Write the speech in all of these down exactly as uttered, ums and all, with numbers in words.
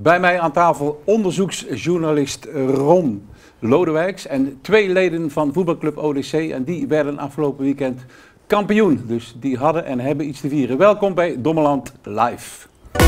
Bij mij aan tafel onderzoeksjournalist Ron Lodewijks en twee leden van voetbalclub O D C. En die werden afgelopen weekend kampioen. Dus die hadden en hebben iets te vieren. Welkom bij Dommeland Live.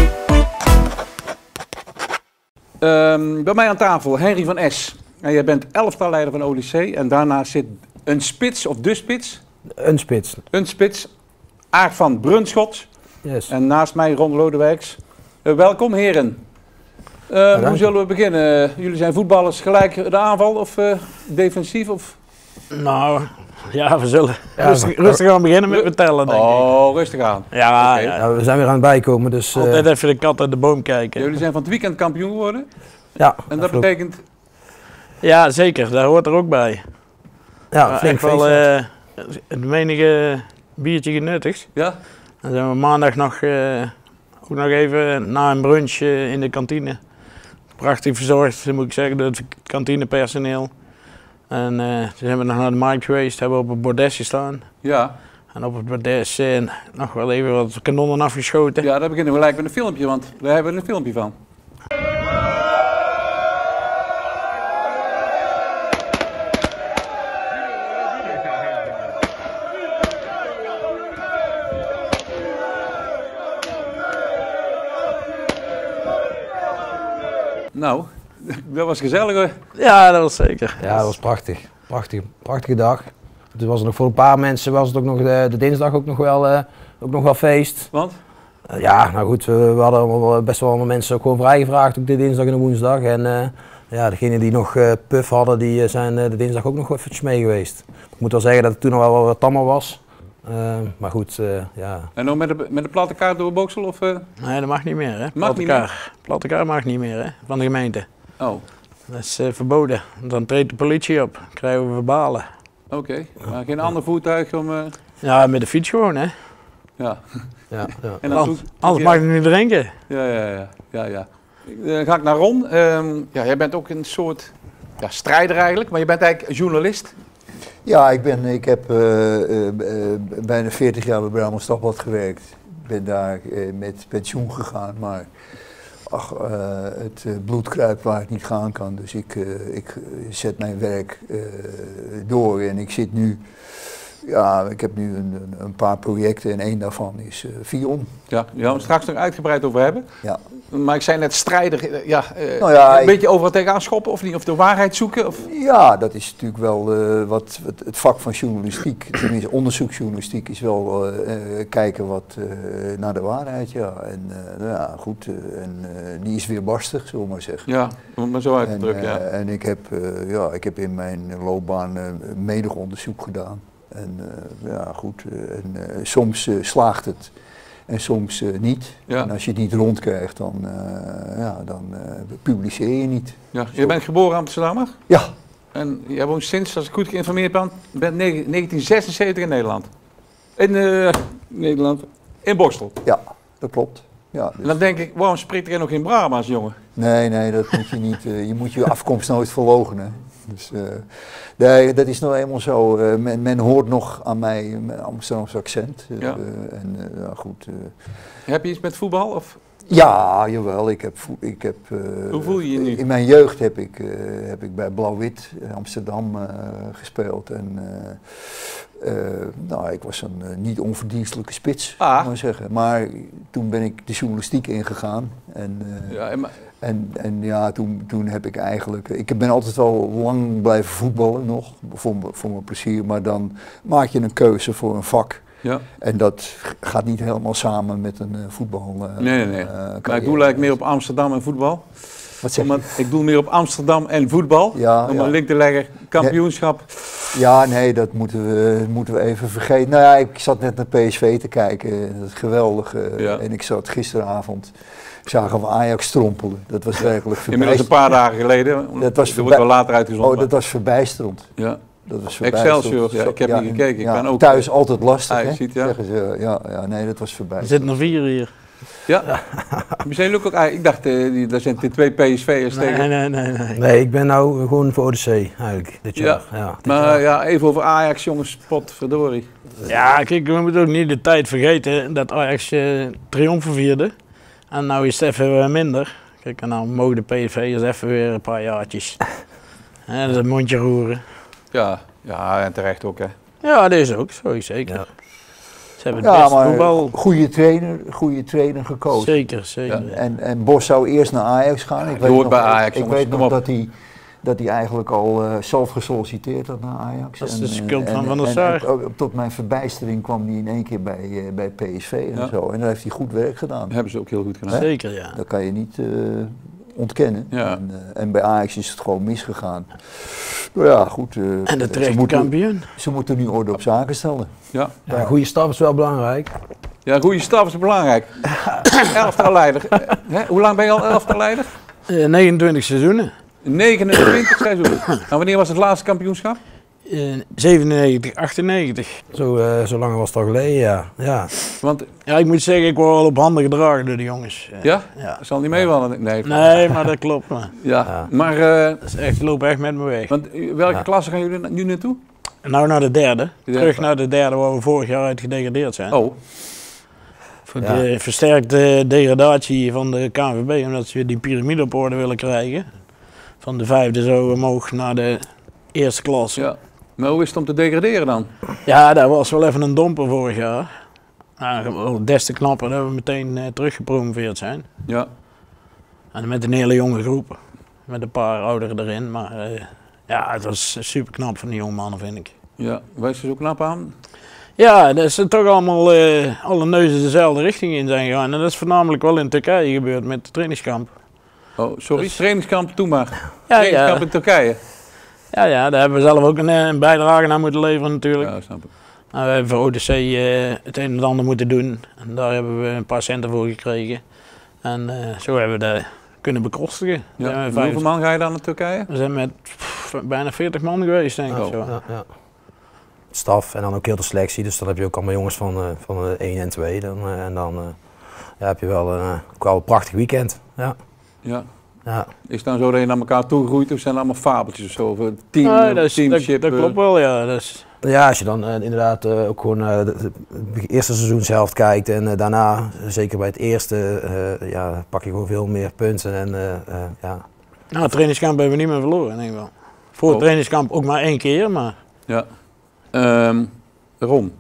Um, bij mij aan tafel Henry van S. En jij bent elftalleider van O D C en daarnaast zit een spits of de spits. Een spits. Een spits. Aart van Brunschot. Yes. En naast mij Ron Lodewijks. Uh, welkom heren. Uh, ja, hoe zullen we beginnen? Uh, jullie zijn voetballers, gelijk de aanval of uh, defensief? Of? Nou, ja, we zullen ja, rustig, rustig gaan beginnen met vertellen, denk oh, ik. rustig aan. Ja, okay. ja. ja, we zijn weer aan het bijkomen. Dus, uh... altijd even de kat uit de boom kijken. Jullie zijn van het weekend kampioen geworden? Ja. En dat betekent? Ja, zeker. Dat hoort er ook bij. Ja, flink echt wel uh, het menige biertje genuttigd. Ja. Dan zijn we maandag nog, uh, ook nog even na een brunch uh, in de kantine. Prachtig verzorgd, moet ik zeggen, door het kantinepersoneel. En uh, toen zijn we nog naar de markt geweest, hebben we op het bordes gestaan. Ja. En op het bordes uh, nog wel even wat kanonnen afgeschoten. Ja, daar beginnen we gelijk met een filmpje, want daar hebben we een filmpje van. Nou, dat was gezellig hoor. Ja, dat was zeker. Ja, dat was prachtig. Prachtig, prachtige dag. Dus was er nog voor een paar mensen was het ook nog de, de dinsdag ook nog wel, uh, ook nog wel feest. Want? Uh, ja, nou goed, we, we hadden allemaal, best wel allemaal mensen ook gewoon vrijgevraagd op de dinsdag en de woensdag. En uh, ja, degenen die nog uh, puff hadden, die uh, zijn uh, de dinsdag ook nog eventjes mee geweest. Ik moet wel zeggen dat het toen nog wel wat tammer was. Uh, maar goed, uh, ja. En ook met de, met de platte kaart door Boksel? Of, uh? Nee, dat mag niet meer hè. Mag platte niet kaart. meer? Platte kaart mag niet meer hè, van de gemeente. Oh. Dat is uh, verboden. Dan treedt de politie op, krijgen we verbalen. Oké, okay. Maar geen ander voertuig om... Uh... Ja, met de fiets gewoon hè. Ja. Ja, ja. En dan Anders, anders mag je niet drinken. Ja, ja, ja. ja, ja. Dan ga ik naar Ron. Um, ja, jij bent ook een soort ja, strijder eigenlijk, maar je bent eigenlijk journalist. Ja, ik, ben, ik heb uh, uh, uh, bijna veertig jaar bij Brabants Dagblad gewerkt. Ik ben daar uh, met pensioen gegaan, maar ach, uh, het uh, bloed kruipt waar het niet gaan kan. Dus ik, uh, ik zet mijn werk uh, door en ik zit nu, ja, ik heb nu een, een, een paar projecten en één daarvan is uh, Vion. Ja, daar gaan we het straks nog uitgebreid over hebben. Ja. Maar ik zei net strijder, ja, uh, nou ja, een beetje overal tegenaan schoppen of niet? Of de waarheid zoeken? Of? Ja, dat is natuurlijk wel uh, wat, wat het vak van journalistiek, tenminste onderzoeksjournalistiek, is wel uh, uh, kijken wat, uh, naar de waarheid. Ja. En uh, ja, goed, uh, en uh, die is weer barstig, zullen we maar zeggen. Ja, om maar zo uit te drukken, uh, ja. En ik heb, uh, ja, ik heb in mijn loopbaan uh, menig onderzoek gedaan. En uh, ja, goed, uh, en, uh, soms uh, slaagt het. En soms uh, niet. Ja. En als je het niet rondkrijgt, dan, uh, ja, dan uh, publiceer je niet. Ja. Je bent geboren Amsterdammer? Ja. En jij woont sinds, als ik goed geïnformeerd ben, bent negentien zesenzeventig in Nederland? In uh, Nederland? In Boksel? Ja, dat klopt. Ja, dus. En dan denk ik, waarom spreekt er nog geen Brabants, jongen? Nee, nee, dat moet je niet. Uh, je moet je afkomst nooit verloochenen. Dus, uh, nee, dat is nou eenmaal zo. Uh, men, men hoort nog aan mij mijn Amsterdamse accent. Uh, ja. uh, en uh, ja, goed. Uh. Heb je iets met voetbal? Of? Ja, jawel. Ik heb, ik heb, uh, Hoe voel je je nu? In mijn jeugd heb ik, uh, heb ik bij Blauw-Wit Amsterdam uh, gespeeld. En, uh, uh, nou, ik was een uh, niet onverdienstelijke spits, ah. moet ik maar zeggen. Maar toen ben ik de journalistiek ingegaan. En, uh, ja, en, en, en ja, toen, toen heb ik eigenlijk... Ik ben altijd wel lang blijven voetballen nog, voor, voor mijn plezier. Maar dan maak je een keuze voor een vak. Ja. En dat gaat niet helemaal samen met een uh, voetbal. Uh, nee, nee, nee. Uh, maar ik doe eigenlijk meer op Amsterdam en voetbal. Wat zeg je? Om, ik doe meer op Amsterdam en voetbal. Ja, om ja. een link te leggen. Kampioenschap. Ja, nee, dat moeten we, moeten we even vergeten. Nou ja, ik zat net naar P S V te kijken. Dat is geweldig. Uh, ja. En ik zat gisteravond. Zagen we Ajax strompelen. Dat was werkelijk verbijsterend. Inmiddels een paar dagen geleden. Dat was wordt wel later uitgezonden. Oh, dat was verbijsterend. Ja. Dat was Excelsior, ja, ik heb ja, niet gekeken. Ik ja, ben ook thuis altijd lastig, ah, hè? Ziet, ja. Zeggen ze. Ja, ja, nee, dat was voorbij. Er zitten nog vier hier. Ja, ja. Misschien ook. Ah, ik dacht, uh, daar zijn de twee P S V'ers nee, tegen. Nee, nee, nee. Nee, ik ben nou gewoon voor O D C eigenlijk dit jaar. Ja, ja dit maar jaar. ja, even over Ajax, jongens, potverdorie. Ja, kijk, we moeten ook niet de tijd vergeten dat Ajax uh, triomfen vierde. En nou is het even minder. Kijk, en nou mogen de P S V'ers even weer een paar jaartjes. Hè, dat is een mondje roeren. Ja, ja, en terecht ook hè. Ja, dat is ook zo, zeker. Ja. Ze hebben het Ja, beste maar voetbal. goede trainer, goede trainer gekozen. Zeker, zeker. Ja. En, en Bos zou eerst naar Ajax gaan. Ik die weet hoort nog, bij Ajax, ik, ik jongens, weet kom nog op. dat hij, dat hij eigenlijk al uh, zelf gesolliciteerd had naar Ajax. Dat is En, de schuld en- van Van der en- Sar. en- en tot mijn verbijstering kwam hij in één keer bij, uh, bij P S V en Ja. zo. En daar heeft hij goed werk gedaan. Dat hebben ze ook heel goed gedaan. Zeker, ja. Dat kan je niet uh, ontkennen. Ja. En, uh, en bij Ajax is het gewoon misgegaan. Nou ja, goed. uh, En de ze, terechte moeten, kampioen. ze moeten nu orde op zaken stellen. Ja. Ja, een goede stap is wel belangrijk. Ja, een goede staf is belangrijk. Elftal leider. Hè? Hoe lang ben je al elftal leider? Uh, negenentwintig seizoenen. negenentwintig seizoenen. Nou, wanneer was het laatste kampioenschap? Uh, zevenennegentig, achtennegentig. Zo, uh, zo lang was het al geleden, ja. ja. Want, Ja, ik moet zeggen, ik word wel op handen gedragen door de jongens. Uh, ja? Ja. Dat zal niet meevallen. Nee. Nee, maar dat klopt. Man. Ja, Ja. maar, uh, Dat is echt, ik loop echt met me weg. want uh, welke Ja. klasse gaan jullie na- nu naartoe? Nou naar de derde. De derde. Terug naar de derde waar we vorig jaar uit gedegradeerd zijn. Oh, Voor Ja. de versterkte degradatie van de K N V B, omdat ze weer die piramide op orde willen krijgen. Van de vijfde zo omhoog naar de eerste klasse. ja. Maar hoe is het om te degraderen dan? Ja, dat was wel even een domper vorig jaar. Nou, wel des te knapper dat we meteen uh, teruggepromoveerd zijn. Ja, En met een hele jonge groep. Met een paar ouderen erin. Maar uh, ja, het was super knap van die jonge mannen, vind ik. ja. Wij zijn zo knap aan. Ja, dat ze toch allemaal uh, alle neuzen dezelfde richting in zijn gegaan. En dat is voornamelijk wel in Turkije gebeurd met het trainingskamp. Oh, sorry. Dus- Trainingskamp, toen maar. Ja, Trainingskamp ja. in Turkije. Ja, ja, daar hebben we zelf ook een, een bijdrage aan moeten leveren natuurlijk. Ja, snap ik. Nou, we hebben voor O D C uh, het een en het ander moeten doen. En daar hebben we een paar centen voor gekregen. En uh, zo hebben we dat kunnen bekostigen. Ja. Zijn we, En vijf- hoeveel man ga je dan naar Turkije? we zijn met pff, bijna veertig man geweest, denk ik Oh. zo. Ja, ja. Staf en dan ook heel de selectie, dus dan heb je ook allemaal jongens van, uh, van uh, één en twee. Dan, uh, en dan uh, ja, heb je wel, uh, ook wel een prachtig weekend. Ja. Ja. Ja. Is het dan zo dat je naar elkaar toe groeit of zijn het allemaal fabeltjes of zo? Of een team, Nee, dat, is, dat, teamship? dat eh, klopt wel, ja. Dat is, Ja, als je dan uh, inderdaad uh, ook gewoon uh, de, de eerste seizoenshelft kijkt en uh, daarna, zeker bij het eerste, uh, ja, pak je gewoon veel meer punten. En, uh, uh, ja. nou, het trainingskamp hebben we niet meer verloren, denk ik wel. Voor het Oh. trainingskamp ook maar één keer, maar Ja. Ehm, Ron.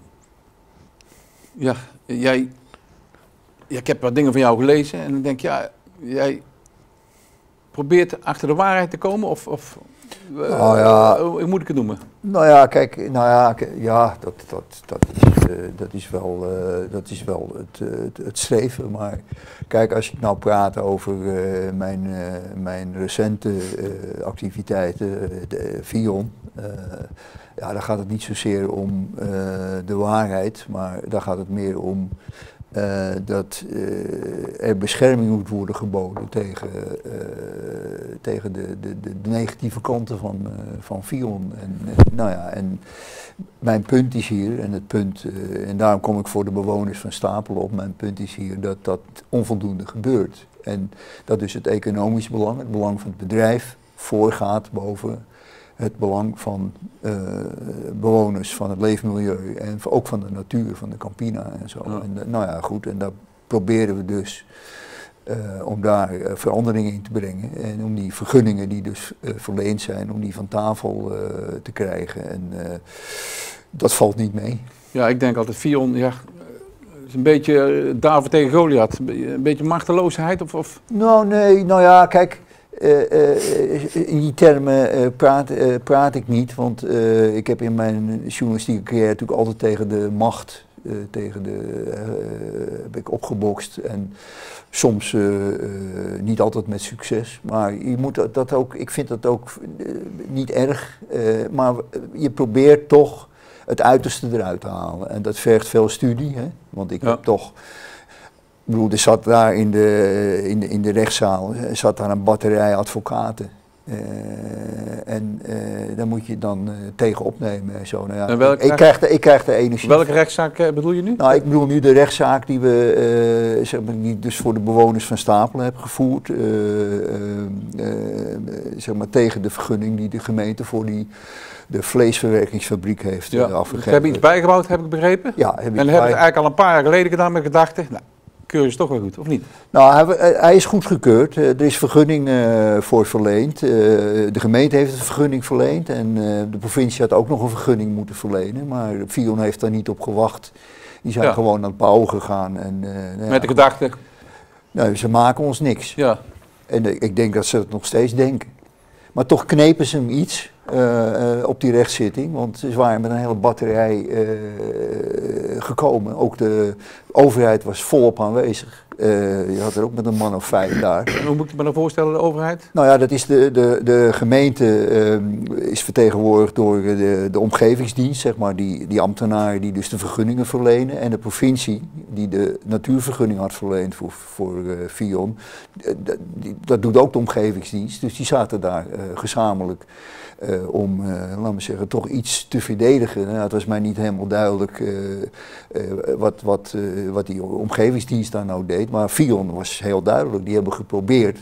Ja, jij... Ja, ik heb wat dingen van jou gelezen en ik denk, ja, jij probeert achter de waarheid te komen of... of uh, Nou ja. hoe hoe moet ik het noemen? Nou ja, kijk, nou ja, k- ja dat, dat, dat, is, uh, dat is wel, uh, dat is wel het, uh, het, het streven. Maar kijk, als ik nou praat over uh, mijn, uh, mijn recente uh, activiteiten, uh, de Vion, uh, ja, dan gaat het niet zozeer om uh, de waarheid, maar daar gaat het meer om uh, dat uh, er bescherming moet worden geboden tegen, uh, tegen de, de, de, de negatieve kanten van, uh, van Vion. En, uh, nou ja, en mijn punt is hier, en het punt, uh, en daarom kom ik voor de bewoners van Stapelen op, mijn punt is hier dat dat onvoldoende gebeurt. En dat dus het economisch belang, het belang van het bedrijf, voorgaat boven het belang van uh, bewoners, van het leefmilieu en ook van de natuur, van de Campina en zo. Ja. En, uh, nou ja, goed, en daar proberen we dus uh, om daar uh, veranderingen in te brengen en om die vergunningen die dus uh, verleend zijn, om die van tafel uh, te krijgen. En uh, dat valt niet mee. Ja, ik denk altijd, Vion, ja, het is een beetje uh, David tegen Goliath. Een beetje machteloosheid of... of... Nou nee, nou ja, kijk, uh, uh, in die termen uh, praat, uh, praat ik niet, want uh, ik heb in mijn journalistieke carrière natuurlijk altijd tegen de macht, uh, tegen de, uh, heb ik opgebokst en soms uh, uh, niet altijd met succes, maar je moet dat, dat ook, ik vind dat ook uh, niet erg, uh, maar je probeert toch het uiterste eruit te halen en dat vergt veel studie, hè? Want ik Ja. heb toch... Ik bedoel, er zat daar in de, in de, in de rechtszaal er zat daar een batterij advocaten. Uh, en uh, daar moet je dan uh, tegen opnemen en zo. Nou ja, En welke ik, krijg de, ik krijg de energie. Welke rechtszaak uh, bedoel je nu? Nou, ik bedoel nu de rechtszaak die we uh, zeg maar, die dus voor de bewoners van Stapelen hebben gevoerd. Uh, uh, uh, zeg maar tegen de vergunning die de gemeente voor die de vleesverwerkingsfabriek heeft Ja, uh, afgegeven. ze hebben iets bijgebouwd, heb ik begrepen. Ja, heb ik En hebben bij- het eigenlijk al een paar jaar geleden gedaan met gedachten. Nou, keuren ze toch wel goed, of niet? Nou, hij, hij is goedgekeurd. Uh, er is vergunning uh, voor verleend. Uh, de gemeente heeft een vergunning verleend en uh, de provincie had ook nog een vergunning moeten verlenen. Maar Vion heeft daar niet op gewacht. Die zijn ja. gewoon aan het bouwen gegaan. En, uh, nou Met de gedachte? Nou, ze maken ons niks. Ja. En uh, ik denk dat ze het nog steeds denken. Maar toch knepen ze hem iets uh, uh, op die rechtszitting, want ze waren met een hele batterij uh, gekomen. Ook de overheid was volop aanwezig. Uh, je had er ook met een man of vijf daar. En hoe moet ik me dan voorstellen, de overheid? Nou ja, dat is de, de, de gemeente uh, is vertegenwoordigd door de, de omgevingsdienst, zeg maar, die, die ambtenaren die dus de vergunningen verlenen. En de provincie, die de natuurvergunning had verleend voor, voor uh, Vion. Uh, dat, die, dat doet ook de omgevingsdienst, dus die zaten daar uh, gezamenlijk. Uh, om, uh, laten we zeggen, toch iets te verdedigen. Nou, het was mij niet helemaal duidelijk uh, uh, wat, wat, uh, wat die omgevingsdienst daar nou deed, maar Vion was heel duidelijk. Die hebben geprobeerd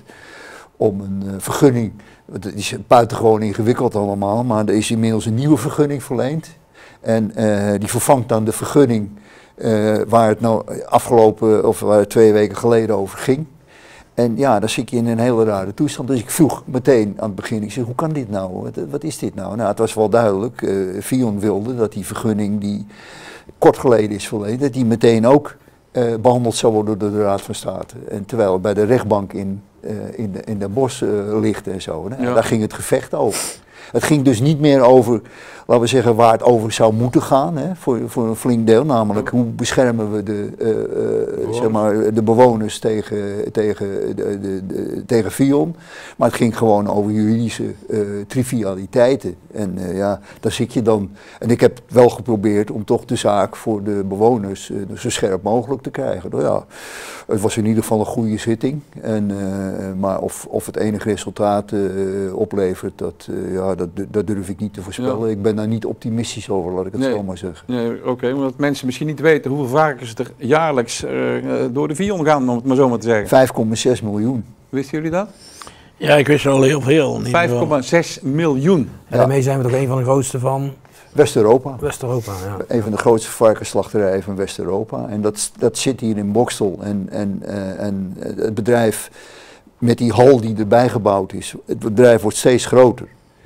om een uh, vergunning, het is buitengewoon ingewikkeld allemaal, maar er is inmiddels een nieuwe vergunning verleend. En uh, die vervangt dan de vergunning uh, waar het nou afgelopen, of waar het twee weken geleden over ging. En ja, dan zit je in een hele rare toestand. Dus ik vroeg meteen aan het begin, ik zeg, hoe kan dit nou? Wat, wat is dit nou? Nou, het was wel duidelijk. Uh, Vion wilde dat die vergunning die kort geleden is verleend, dat die meteen ook uh, behandeld zou worden door de Raad van State. En terwijl het bij de rechtbank in, uh, in, de, in Den Bosch uh, ligt en zo. Hè? Ja. Daar ging het gevecht over. Het ging dus niet meer over, laten we zeggen, waar het over zou moeten gaan, hè, voor, voor een flink deel. Namelijk, hoe beschermen we de, uh, uh, zeg maar, de bewoners tegen, tegen, de, de, de, tegen Vion. Maar het ging gewoon over juridische uh, trivialiteiten. En uh, ja, daar zit je dan. En ik heb wel geprobeerd om toch de zaak voor de bewoners uh, zo scherp mogelijk te krijgen. Nou ja, het was in ieder geval een goede zitting. En, uh, maar of, of het enige resultaat uh, oplevert, dat... Uh, ja, Dat, dat durf ik niet te voorspellen. Ja. Ik ben daar niet optimistisch over, laat ik het nee. zo maar zeggen. Nee, Oké, okay, omdat mensen misschien niet weten hoeveel varkens er jaarlijks uh, door de Vion gaan, om het maar zo maar te zeggen. vijf komma zes miljoen. Wisten jullie dat? Ja, ik wist al heel veel. vijf komma zes miljoen. En ja. daarmee zijn we toch een van de grootste van... West-Europa. West-Europa, ja. Een van de grootste varkensslachterijen van West-Europa. En dat, dat zit hier in Boxtel. En, en, uh, en het bedrijf met die hal die erbij gebouwd is, het bedrijf wordt steeds groter.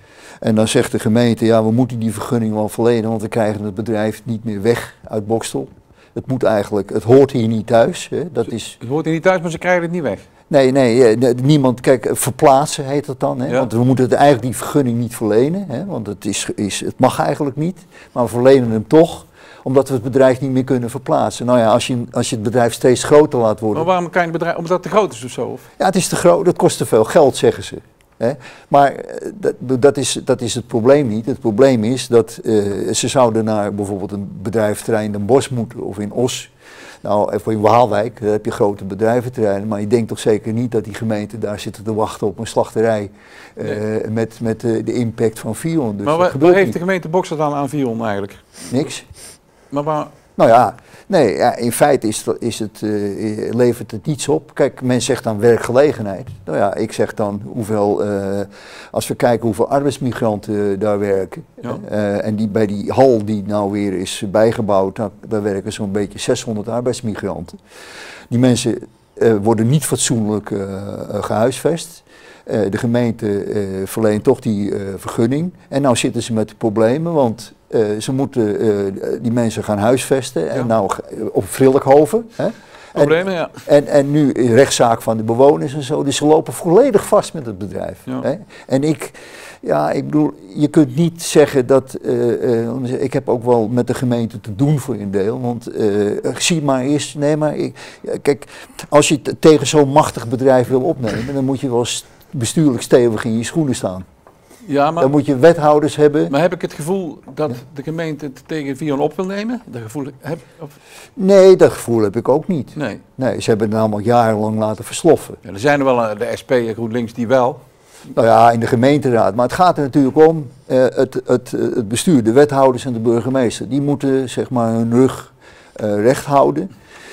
En dan zegt de gemeente, ja, we moeten die vergunning wel verlenen, want we krijgen het bedrijf niet meer weg uit Boxtel. Het moet eigenlijk, het hoort hier niet thuis. Hè. Dat is... Het hoort hier niet thuis, maar ze krijgen het niet weg. Nee, nee, niemand, kijk, verplaatsen heet dat dan. Hè. Ja. Want we moeten het eigenlijk die vergunning niet verlenen, hè, want het, is, is, het mag eigenlijk niet. Maar we verlenen hem toch, omdat we het bedrijf niet meer kunnen verplaatsen. Nou ja, als je, als je het bedrijf steeds groter laat worden... Maar waarom kan je het bedrijf, omdat het te groot is of zo? Of? Ja, het is te groot, dat kost te veel geld, zeggen ze. He, maar dat, dat, is, dat is het probleem niet. Het probleem is dat uh, ze zouden naar bijvoorbeeld een bedrijventerrein in Den Bosch moeten of in Os. Nou, even in Waalwijk, daar heb je grote bedrijventerreinen, maar je denkt toch zeker niet dat die gemeenten daar zitten te wachten op een slachterij uh, nee. met, met uh, de impact van Vion. Dus maar waar, waar heeft de gemeente Boxtel dan aan Vion eigenlijk? Niks. Maar waar... Nou ja, nee, ja, in feite is, is het, uh, levert het niets op. Kijk, men zegt dan werkgelegenheid. Nou ja, ik zeg dan hoeveel, uh, als we kijken hoeveel arbeidsmigranten uh, daar werken. Ja. Uh, en die, bij die hal die nou weer is bijgebouwd, nou, daar werken zo'n beetje zeshonderd arbeidsmigranten. Die mensen uh, worden niet fatsoenlijk uh, gehuisvest. Uh, de gemeente uh, verleent toch die uh, vergunning. En nou zitten ze met de problemen, want... Uh, ze moeten uh, die mensen gaan huisvesten, en ja. nou op Vrillikhoven. Hè? Problemen, en, ja. En, en nu rechtszaak van de bewoners en zo, dus ze lopen volledig vast met het bedrijf. Ja. Hè? En ik, ja, ik bedoel, je kunt niet zeggen dat, uh, uh, ik heb ook wel met de gemeente te doen voor een deel, want uh, zie maar eens, nee maar, ik, kijk, als je t- tegen zo'n machtig bedrijf wil opnemen, dan moet je wel st- bestuurlijk stevig in je schoenen staan. Ja, maar, dan moet je wethouders hebben. Maar heb ik het gevoel dat ja. de gemeente het tegen Vion op wil nemen? Dat gevoel heb, of? Nee, dat gevoel heb ik ook niet. Nee. Nee, ze hebben het namelijk jarenlang laten versloffen. Ja, er zijn er wel de S P en GroenLinks die wel. Nou ja, in de gemeenteraad. Maar het gaat er natuurlijk om, uh, het, het, het bestuur, de wethouders en de burgemeester. Die moeten zeg maar hun rug uh, recht houden.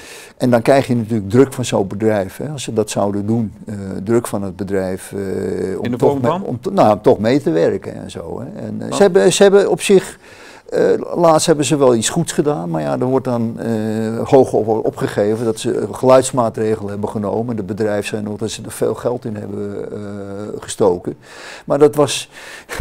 En dan krijg je natuurlijk druk van zo'n bedrijf, hè, als ze dat zouden doen. Uh, druk van het bedrijf uh, om, toch me, om, to, nou, om toch mee te werken en zo. Hè. En, uh, oh. ze, hebben, ze hebben op zich Uh, laatst hebben ze wel iets goeds gedaan, maar ja, er wordt dan uh, hoog op, opgegeven dat ze geluidsmaatregelen hebben genomen. Het bedrijf zei nog dat ze er veel geld in hebben uh, gestoken. Maar dat was,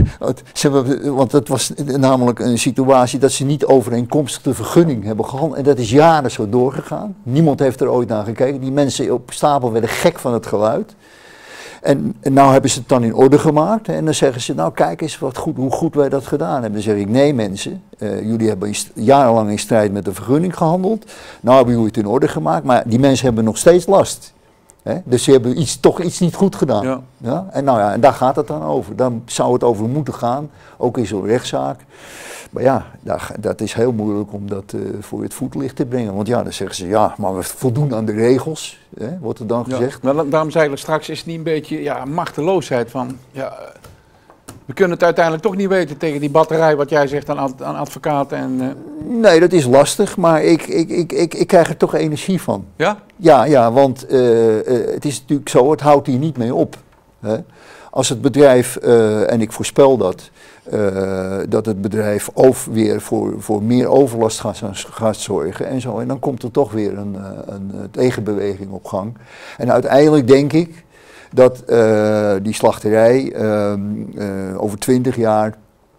ze hebben, want dat was namelijk een situatie dat ze niet overeenkomstig de vergunning hebben gehandeld. En dat is jaren zo doorgegaan. Niemand heeft er ooit naar gekeken. Die mensen op stapel werden gek van het geluid. En, en nou hebben ze het dan in orde gemaakt hè, en dan zeggen ze, nou kijk eens wat goed, hoe goed wij dat gedaan hebben. Dan zeg ik, nee mensen, uh, jullie hebben jarenlang in strijd met de vergunning gehandeld. Nou hebben jullie het in orde gemaakt, maar die mensen hebben nog steeds last. Hè? Dus ze hebben iets, toch iets niet goed gedaan. Ja. Ja? En, nou ja, en daar gaat het dan over. Dan zou het over moeten gaan, ook in zo'n rechtszaak. Maar ja, dat, dat is heel moeilijk om dat uh, voor het voetlicht te brengen. Want ja, dan zeggen ze, ja, maar we voldoen aan de regels, hè, wordt er dan ja, gezegd. Maar daarom zei ik straks, is het niet een beetje ja, machteloosheid van, ja, we kunnen het uiteindelijk toch niet weten tegen die batterij, wat jij zegt aan, aan advocaten en... Uh... Nee, dat is lastig, maar ik, ik, ik, ik, ik krijg er toch energie van. Ja? Ja, ja, want uh, uh, het is natuurlijk zo, het houdt hier niet mee op. Hè. Als het bedrijf, uh, en ik voorspel dat, uh, dat het bedrijf over weer voor, voor meer overlast gaat, gaat zorgen en zo. En dan komt er toch weer een, een, een tegenbeweging op gang. En uiteindelijk denk ik dat uh, die slachterij uh, uh, over twintig jaar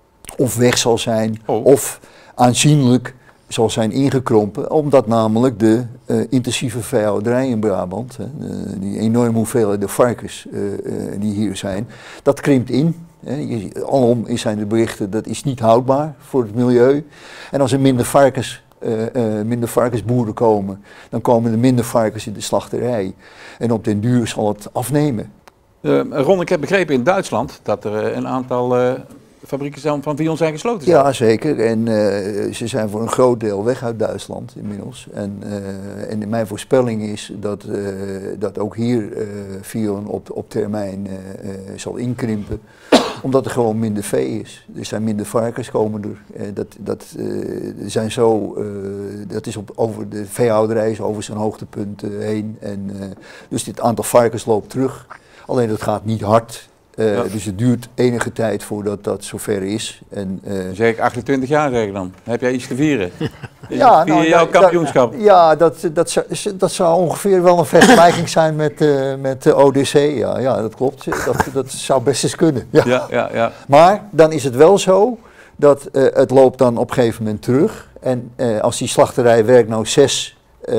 of weg zal zijn oh. of aanzienlijk zal zijn ingekrompen, omdat namelijk de uh, intensieve veehouderij in Brabant, hè, uh, die enorme hoeveelheid de varkens uh, uh, die hier zijn, dat krimpt in. Hè. Alom zijn de berichten, dat is niet houdbaar voor het milieu. En als er minder varkens, uh, uh, minder varkensboeren komen, dan komen er minder varkens in de slachterij. En op den duur zal het afnemen. Uh, Ron, ik heb begrepen in Duitsland dat er uh, een aantal... Uh fabrieken van Vion zijn gesloten zijn. Ja, zeker. En uh, ze zijn voor een groot deel weg uit Duitsland inmiddels. En, uh, en mijn voorspelling is dat, uh, dat ook hier uh, Vion op, op termijn uh, uh, zal inkrimpen. Omdat er gewoon minder vee is. Er zijn minder varkens komen er. Uh, dat, dat, uh, zijn zo, uh, dat is op, over de veehouderij is over zijn hoogtepunt uh, heen. En, uh, dus dit aantal varkens loopt terug. Alleen dat gaat niet hard. Uh, ja. Dus het duurt enige tijd voordat dat zover is. En, uh, zeg ik achtentwintig jaar zeg ik dan. Heb jij iets te vieren? Ja, Vier nou, jouw dat, kampioenschap? Dat, ja, dat, dat, zou, dat zou ongeveer wel een vergelijking zijn met, uh, met de O D C. Ja, ja, dat klopt. Dat, dat zou best eens kunnen. Ja. Ja, ja, ja. Maar dan is het wel zo dat uh, het loopt dan op een gegeven moment terug. En uh, als die slachterij werkt nou zes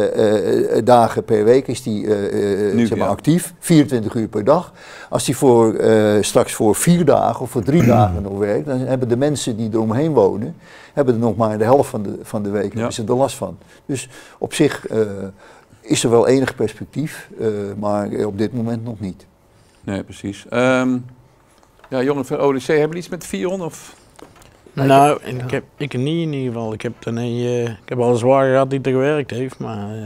uh, uh, dagen per week, is die uh, uh, nu, zeg maar, ja. actief, vierentwintig uur per dag. Als die voor, uh, straks voor vier dagen of voor drie dagen nog werkt, dan hebben de mensen die eromheen wonen, hebben er nog maar de helft van de, van de week, ja. hebben ze er last van. Dus op zich uh, is er wel enig perspectief, uh, maar op dit moment nog niet. Nee, precies. Um, ja, jongen van O D C, hebben jullie iets met Vion of... Nou, ik, ja. ik, heb, ik niet in ieder geval. Ik heb, dan een, uh, ik heb al een zwaar gehad die er gewerkt heeft, maar... Uh...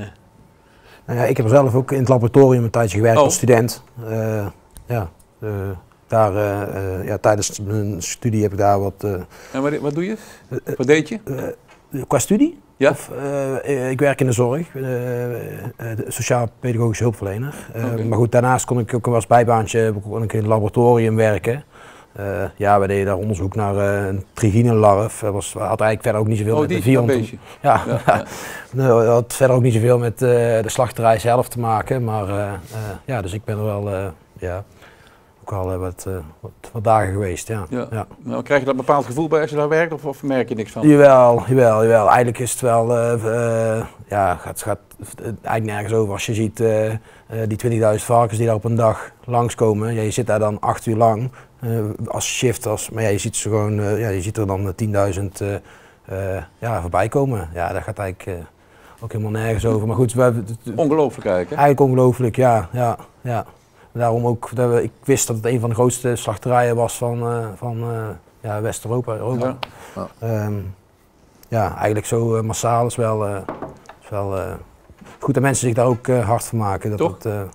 Nou ja, ik heb zelf ook in het laboratorium een tijdje gewerkt oh. als student. Uh, ja, uh, daar, uh, uh, ja, tijdens mijn studie heb ik daar wat... Uh, en wat, wat doe je? Uh, wat deed je? Uh, qua studie? Ja? Of, uh, ik werk in de zorg, uh, uh, sociaal-pedagogische hulpverlener. Uh, okay. Maar goed, daarnaast kon ik ook wel als bijbaantje kon ik in het laboratorium werken. Uh, ja, we deden daar onderzoek naar uh, een trichinelarf. Dat was, had eigenlijk verder ook niet zoveel oh, met die, de Vion. Ja, ja, ja. ja. Nou, had verder ook niet zoveel met uh, de slachterij zelf te maken. Maar uh, uh, ja, dus ik ben er wel uh, ja, ook al uh, wat, uh, wat, wat dagen geweest. Ja. Ja. Ja. Nou, krijg je dat een bepaald gevoel bij als je daar werkt of, of merk je niks van? Jawel, jawel, jawel. Eigenlijk is het wel, uh, uh, ja, gaat, gaat eigenlijk nergens over als je ziet uh, uh, die twintigduizend varkens die daar op een dag langskomen. Ja, je zit daar dan acht uur lang. Uh, als shift, als, maar ja, je ziet ze gewoon, uh, ja, je ziet er dan tienduizend uh, uh, ja, voorbij komen. Ja, dat gaat eigenlijk uh, ook helemaal nergens over. Maar goed, we, ongelooflijk eigenlijk, hè? Eigenlijk ongelooflijk, ja, ja, ja. Daarom ook, dat we, ik wist dat het een van de grootste slachterijen was van, uh, van uh, ja, West-Europa. Europa. Ja. Ja. Um, ja, eigenlijk zo uh, massaal is wel, uh, is wel uh, goed dat mensen zich daar ook uh, hard van maken. Dat Toch? het uh,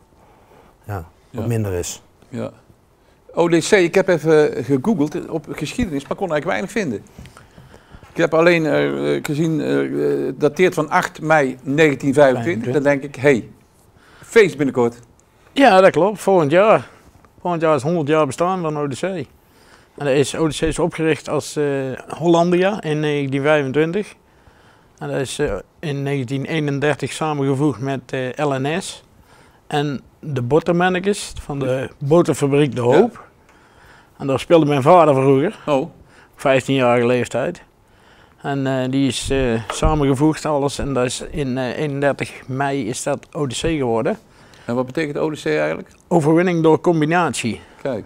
ja, wat ja. minder is. Ja. O D C, ik heb even gegoogeld op geschiedenis, maar kon eigenlijk weinig vinden. Ik heb alleen uh, gezien, uh, dateert van acht mei negentien vijfentwintig. Dan denk ik, hé, hey, feest binnenkort. Ja, dat klopt. Volgend jaar. Volgend jaar is honderd jaar bestaan van O D C. En dat is, O D C is opgericht als uh, Hollandia in negentien vijfentwintig. En dat is uh, in negentien eenendertig samengevoegd met uh, L N S en de botermannetjes van de boterfabriek De Hoop. Ja. En daar speelde mijn vader vroeger, oh. vijftienjarige leeftijd. En uh, die is uh, samengevoegd alles en dat is in uh, eenendertig mei is dat O D C geworden. En wat betekent O D C eigenlijk? Overwinning door combinatie. Kijk.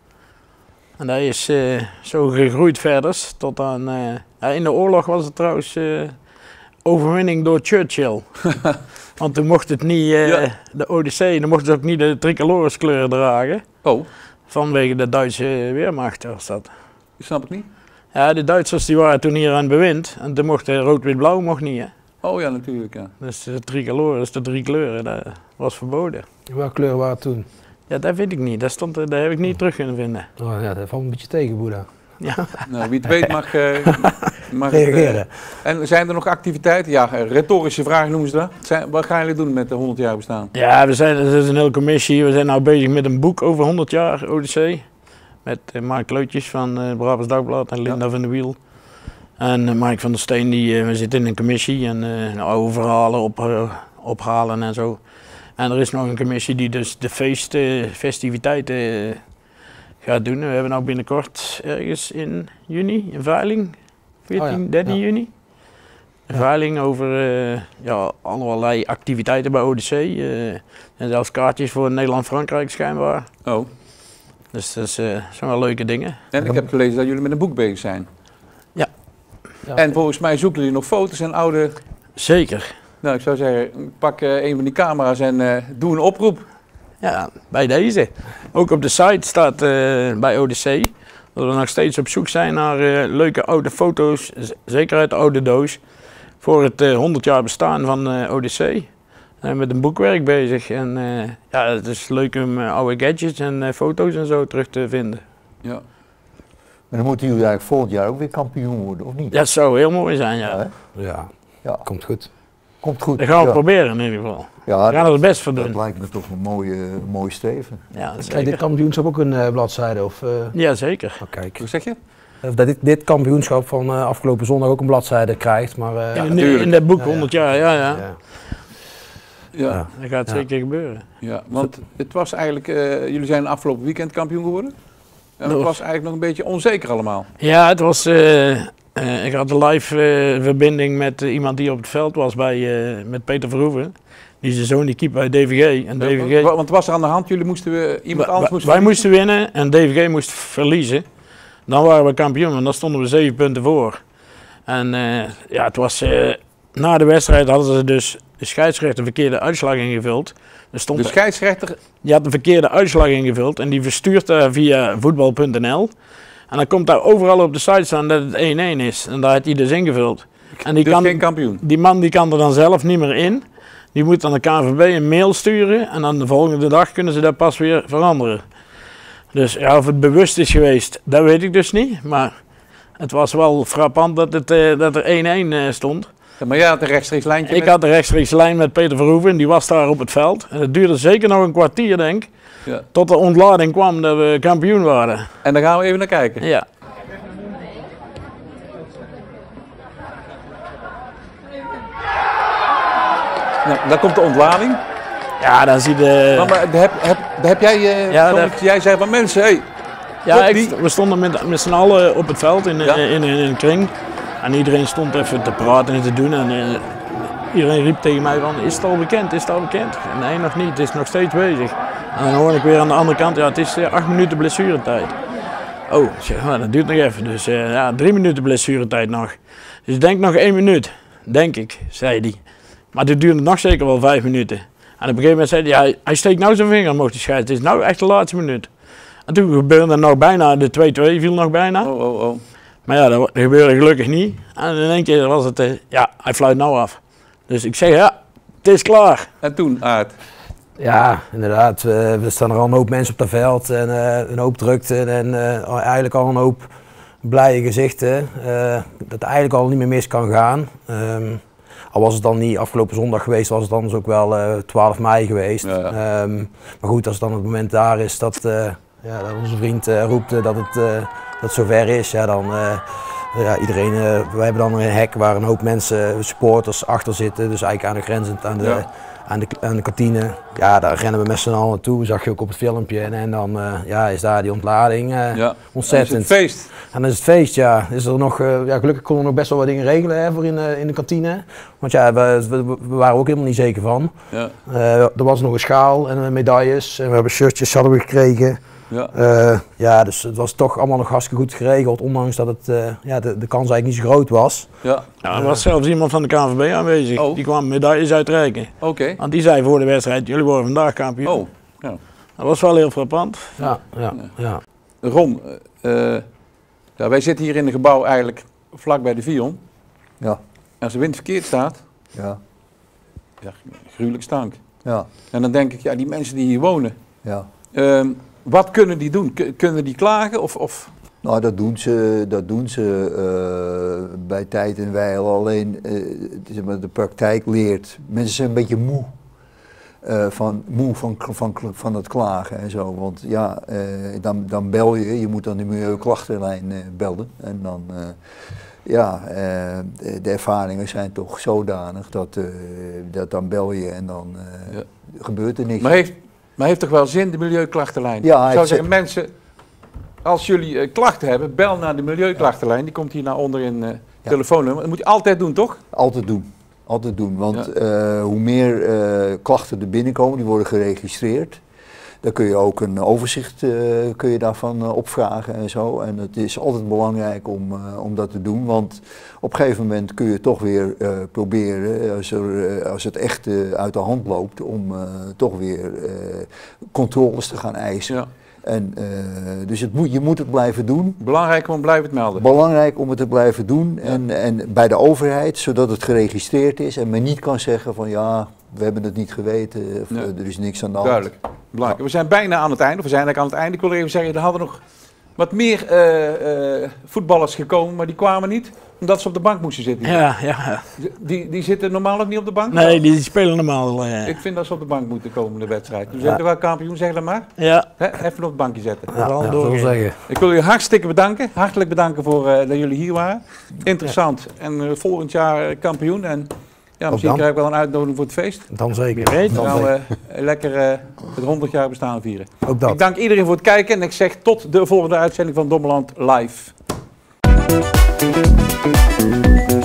En dat is uh, zo gegroeid verder tot aan, uh, ja, in de oorlog was het trouwens uh, overwinning door Churchill. Want toen mocht het niet, uh, ja. de O D C, dan mocht het ook niet de tricolores kleuren dragen. Oh. Vanwege de Duitse Weermacht was dat. Dat snap ik niet. Ja, de Duitsers die waren toen hier aan het bewind en toen mocht rood-wit-blauw mocht niet, hè. Oh ja, natuurlijk, ja. Dus de tricolores, de drie kleuren, dat was verboden. Welke kleuren waren het toen? Ja, dat weet ik niet. Dat, stond, dat heb ik niet terug kunnen vinden. Oh ja, dat valt een beetje tegen, Boeddha. Ja. Nou, wie het weet mag, uh, mag reageren. Uh, en zijn er nog activiteiten? Ja, retorische vraag noemen ze dat. Zijn, wat gaan jullie doen met de honderd jaar bestaan? Ja, we zijn, er is een hele commissie. We zijn nu bezig met een boek over honderd jaar O D C. Met uh, Mark Leutjes van uh, Brabants Dagblad en Linda ja. van der Wiel. En uh, Mike van der Steen, die, uh, we zitten in een commissie en uh, oude verhalen op, uh, ophalen en zo. En er is nog een commissie die dus de feest, uh, festiviteiten uh, gaat doen. We hebben nou binnenkort ergens in juni een veiling, veertien, oh ja. dertien ja. juni. Een ja. veiling over uh, ja, allerlei activiteiten bij O D C. Uh, en zelfs kaartjes voor Nederland-Frankrijk schijnbaar. Oh. Dus dat is, uh, zijn wel leuke dingen. En ik heb gelezen dat jullie met een boek bezig zijn. Ja. ja. En volgens mij zoeken jullie nog foto's en oude... Zeker. Nou, ik zou zeggen, pak uh, een van die camera's en uh, doe een oproep. Ja, bij deze. Ook op de site staat uh, bij O D C dat we nog steeds op zoek zijn naar uh, leuke oude foto's, zeker uit de oude doos, voor het uh, honderd jaar bestaan van uh, O D C. We zijn met een boekwerk bezig en uh, ja, het is leuk om uh, oude gadgets en uh, foto's en zo terug te vinden. Ja. Maar dan moeten jullie eigenlijk volgend jaar ook weer kampioen worden, of niet? Dat zou heel mooi zijn, ja. Ja, ja. ja. Komt goed. Komt goed. Dat gaan we ja. proberen in ieder geval. Ja, we gaan er het best voor doen. Dat lijkt me toch een mooie, mooie streven. Ja, krijgt dit kampioenschap ook een uh, bladzijde? Of, uh... Ja, zeker. Oh, kijk. Wat zeg je? Of dat dit, dit kampioenschap van uh, afgelopen zondag ook een bladzijde krijgt. Maar, uh, ja, in, in dat boek ja, honderd jaar, ja, ja. ja. Ja. ja. Dat gaat ja. zeker gebeuren. Ja, want het was eigenlijk, uh, jullie zijn afgelopen weekend kampioen geworden. En het was eigenlijk nog een beetje onzeker allemaal. Ja, het was... Uh, Uh, ik had een live uh, verbinding met uh, iemand die op het veld was bij, uh, met Peter Verhoeven. Die is de zoon die keept bij D V G. En D V G want wat was er aan de hand? Jullie moesten we, iemand anders moest Wij moesten winnen en D V G moest verliezen. Dan waren we kampioen en dan stonden we zeven punten voor. En uh, ja, het was, uh, na de wedstrijd hadden ze dus de scheidsrechter verkeerde uitslag ingevuld. Er stond de scheidsrechter? Die had de verkeerde uitslag ingevuld en die verstuurt uh, via voetbal punt n l. En dan komt daar overal op de site staan dat het één-één is. En daar had hij dus ingevuld. En die dus kan, geen kampioen? Die man die kan er dan zelf niet meer in. Die moet aan de K N V B een mail sturen. En dan de volgende dag kunnen ze dat pas weer veranderen. Dus ja, of het bewust is geweest, dat weet ik dus niet. Maar het was wel frappant dat, het, uh, dat er één-één uh, stond. Ja, maar jij had een rechtstreeks lijntje Ik met... had een rechtstreeks lijn met Peter Verhoeven. Die was daar op het veld. En het duurde zeker nog een kwartier, denk ik. Ja. Tot de ontlading kwam dat we kampioen waren. En daar gaan we even naar kijken. Ja. Nou, daar komt de ontlading. Ja, dan zie je... Maar, maar heb, heb, heb jij... Uh, ja, dat... Jij zei van mensen, hey, ja, ik, we stonden met, met z'n allen op het veld in, ja. in, in, in een kring. En iedereen stond even te praten en te doen. En uh, iedereen riep tegen mij van, is het al bekend, is het al bekend? Nee, nog niet, het is nog steeds bezig. En dan hoor ik weer aan de andere kant, ja, het is uh, acht minuten blessuretijd. Oh, zeg, nou, dat duurt nog even. Dus uh, ja, drie minuten blessuretijd nog. Dus ik denk nog één minuut, denk ik, zei hij. Maar dit duurde nog zeker wel vijf minuten. En op een gegeven moment zei hij, ja, hij steekt nou zijn vinger omhoog te scheiden. Het is nou echt de laatste minuut. En toen gebeurde er nog bijna, de twee-twee viel nog bijna. Oh, oh, oh. Maar ja, dat gebeurde gelukkig niet. En in één keer was het, uh, ja, hij fluit nou af. Dus ik zeg, ja, het is klaar. En toen, Aart? Ja, inderdaad. Uh, er staan er al een hoop mensen op het veld en uh, een hoop drukte en uh, eigenlijk al een hoop blije gezichten. Uh, dat het eigenlijk al niet meer mis kan gaan. Um, al was het dan niet afgelopen zondag geweest, was het dan dus ook wel uh, twaalf mei geweest. Ja, ja. Um, maar goed, als het dan het moment daar is dat, uh, ja, dat onze vriend uh, roept uh, dat, het, uh, dat het zover is, ja, dan uh, ja, iedereen, uh, wij hebben dan een hek waar een hoop mensen, supporters achter zitten, dus eigenlijk aan de grenzend aan de, ja. aan de, aan de kantine. Ja, daar rennen we met z'n allen naartoe, zag je ook op het filmpje. En, en dan uh, ja, is daar die ontlading uh, ja. ontzettend. En is het feest. En dan is het feest, ja. Is er nog, uh, ja gelukkig konden we nog best wel wat dingen regelen hè, voor in, uh, in de kantine. Want ja, we, we, we waren ook helemaal niet zeker van. Ja. Uh, er was nog een schaal en medailles en we hebben shirtjes hadden we gekregen. Ja. Uh, ja, dus het was toch allemaal nog hartstikke goed geregeld, ondanks dat het, uh, ja, de, de kans eigenlijk niet zo groot was. Ja. Ja, er was zelfs iemand van de K N V B aanwezig, oh. die kwam medailles uitreiken. Okay. Want die zei voor de wedstrijd, jullie worden vandaag kampioen. Oh. Ja. Dat was wel heel frappant. Ja, ja, ja. Ron, uh, ja, wij zitten hier in een gebouw eigenlijk vlak bij de Vion. Ja. Als de wind verkeerd staat, ja. Ja, gruwelijk stank. Ja. En dan denk ik, ja, die mensen die hier wonen, ja. uh, wat kunnen die doen? K- kunnen die klagen? Of, of? Nou, dat doen ze, dat doen ze uh, bij tijd en wijle. Alleen uh, de praktijk leert. Mensen zijn een beetje moe. Uh, van, moe van, van, van het klagen en zo. Want ja, uh, dan, dan bel je, je moet dan de milieuklachtenlijn uh, bellen. En dan, uh, ja, uh, de, de ervaringen zijn toch zodanig dat, uh, dat dan bel je en dan uh, ja. gebeurt er niks. Maar heeft, maar heeft toch wel zin, de milieuklachtenlijn? Ja, ik zou zeggen, mensen, als jullie uh, klachten hebben, bel naar de milieuklachtenlijn. Die komt hier naar onder in uh, ja. telefoonnummer. Dat moet je altijd doen, toch? Altijd doen. Altijd doen, want ja. uh, hoe meer uh, klachten er binnenkomen, die worden geregistreerd. Dan kun je ook een overzicht uh, kun je daarvan uh, opvragen en zo. En het is altijd belangrijk om, uh, om dat te doen, want op een gegeven moment kun je toch weer uh, proberen, als, er, uh, als het echt uh, uit de hand loopt, om uh, toch weer uh, controles te gaan eisen. Ja. En, uh, dus het moet, je moet het blijven doen. Belangrijk om het blijven melden. Belangrijk om het te blijven doen ja. en, en bij de overheid, zodat het geregistreerd is en men niet kan zeggen van ja, we hebben het niet geweten, of, nee. er is niks aan de hand. Duidelijk. Belangrijk. We zijn bijna aan het einde, of we zijn eigenlijk aan het einde. Ik wil even zeggen, er hadden nog wat meer uh, uh, voetballers gekomen, maar die kwamen niet, omdat ze op de bank moesten zitten. Ja, ja. Die, die zitten normaal ook niet op de bank? Nee, die spelen normaal. Uh... Ik vind dat ze op de bank moeten komen, de wedstrijd. Dus zijn er wel kampioen, zeg dat maar. Ja. He, even op het bankje zetten. Ja, ja, dat wil zeggen. Ik wil jullie hartstikke bedanken. Hartelijk bedanken voor uh, dat jullie hier waren. Interessant. Ja. En uh, volgend jaar uh, kampioen. En ja, misschien krijg ik wel een uitnodiging voor het feest. Dan zeker. Dan gaan we uh, lekker uh, het honderd jaar bestaan vieren. Ook dat. Ik dank iedereen voor het kijken en ik zeg tot de volgende uitzending van Dommeland Live.